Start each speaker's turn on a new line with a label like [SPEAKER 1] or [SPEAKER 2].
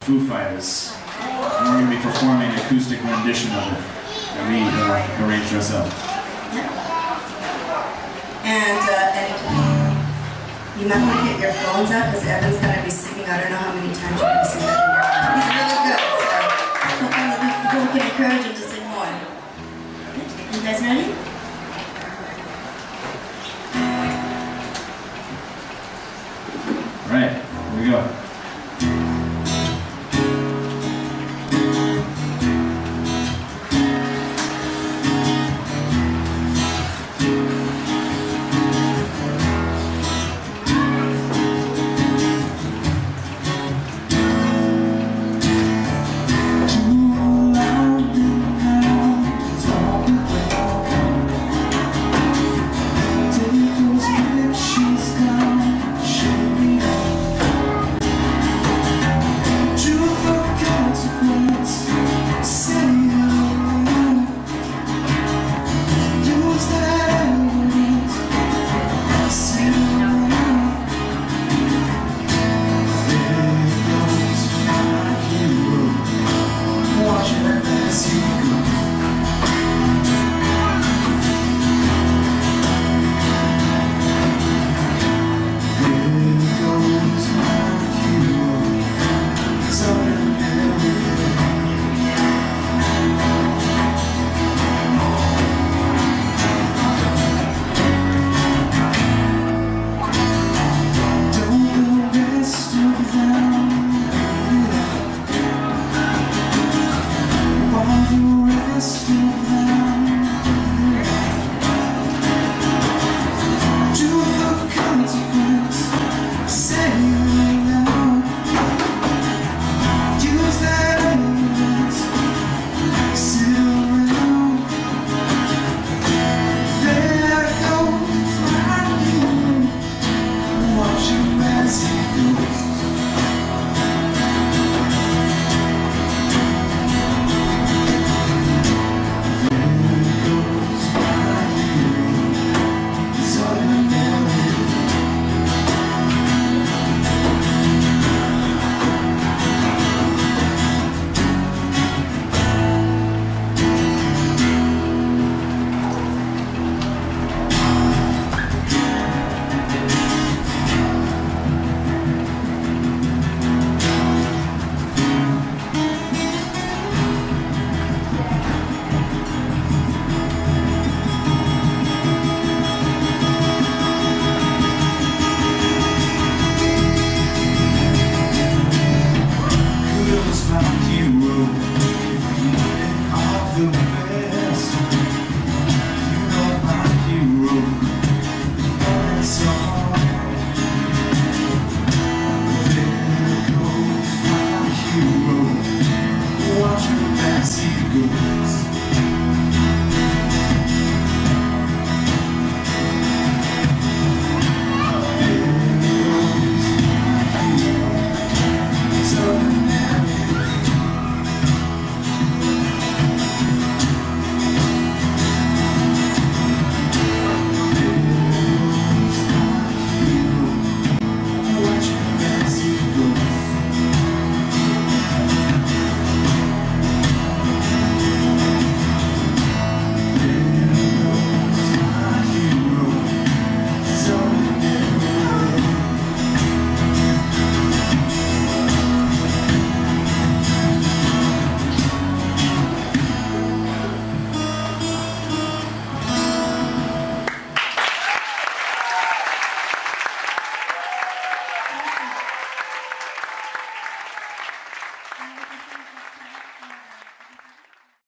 [SPEAKER 1] Foo Fighters. And we're going to be performing an acoustic rendition of it that we arranged ourselves.
[SPEAKER 2] And you might want to get your phones out because Evan's going to be singing. I don't know how many times you're going to sing that in your phone. He's really good, so hopefully people can encourage him to sing more. You guys ready?
[SPEAKER 1] All right, here we go.